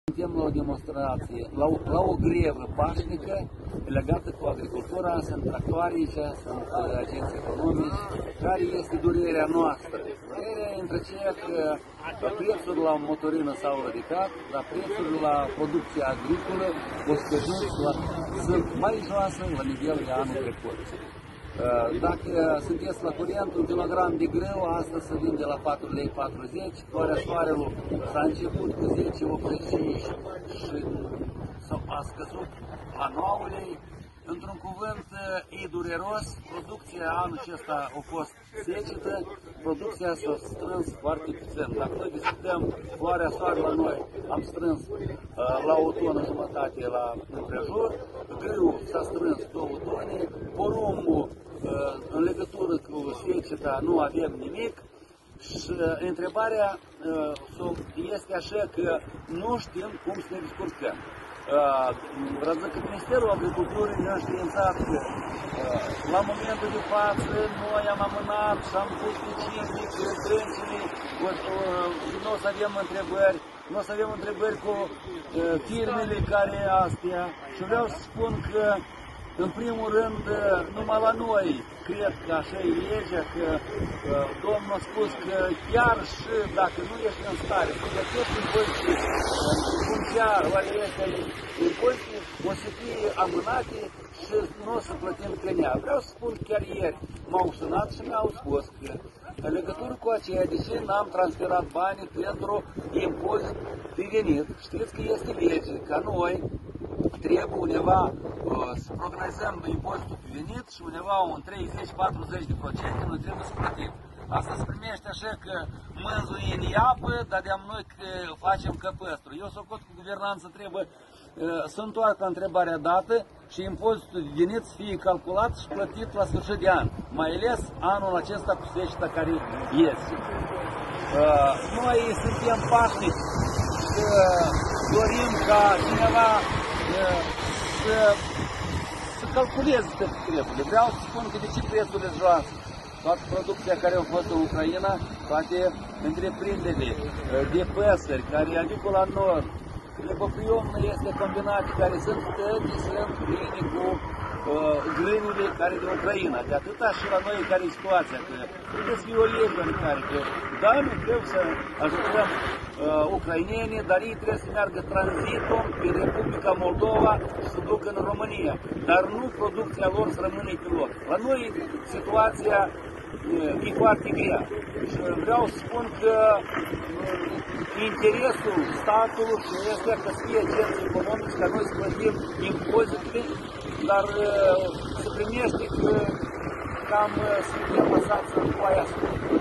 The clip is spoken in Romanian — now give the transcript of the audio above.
Suntem la o demonstrație, la o grevă pașnică legată cu agricultura, sunt tractoarice, sunt agenți economici, care este durerea noastră. Durerea între ceea că prețul la motorină s-au ridicat, dar prețul la producția agricolă sunt mai joasă la nivelul de anul trecut. Dacă sunteți la curent, un kilogram de grâu astăzi se vinde la 4,40 lei, floarea soarelui s-a început cu 10,85 și a scăzut la 9 lei. Într-un cuvânt, e dureros, producția anul acesta a fost secetă, producția s-a strâns foarte puțin. Dacă noi discutăm floarea soarelui, noi am strâns la 1,5 tone la împrejur, grâul s-a strâns 2 tone, porumbul în legătură cu seceta nu avem nimic și întrebarea este așa că nu știm cum să ne descurcăm. Vreau că Ministerul Agriculturii ne-a științat că la momentul de față noi am amânat și am pus decizii că trâncile, nu o să avem întrebări, nu o să avem întrebări cu firmele care astea și vreau să spun că în primul rând, numai la noi, cred că așa e legea, că Domnul a spus că chiar și dacă nu ești în stare să plătești impozite funciar, impozite o să fie amânate și nu o să plătim cănea. Vreau să spun chiar ieri, m-au sunat și mi-au spus că în legătură cu aceea, de ce n-am transferat banii pentru impozit de venit, știți că este lege, ca noi trebuie undeva să progresăm impozitul pe venit și undeva un 30-40% noi trebuie să plătim. Asta se primește așa că mânzul în iapă, dar de-am noi că facem căpăstru. Eu socot cu guvernanța trebuie să întoarcă întrebarea dată și impozitul de venit să fie calculat și plătit la sfârșit de an. Mai ales anul acesta cu seceta care este. Noi suntem pașnici și dorim ca cineva să calculeze toate prețurile. Vreau să spun că de ce prețurile joase? Toată producția care a fost în Ucraina, toate întreprinderile de păsări, care aduc la nord, Lepopriomnă este combinate, care sunt pline cu grânurile care de Ucraina. De atâta și la noi care e situația, că trebuie să fie o lege în care, că da, noi trebuie să ajutăm ucrainenii, dar ei trebuie să meargă tranzitul pe Republica Moldova și să ducă în România. Dar nu producția lor să rămâne pe loc. La noi situația e foarte grea. Și vreau să spun că interesul statului este că să fie agenți economici, ca noi să plătim impozitele, dar se primește că cam suntem lăsați în foaia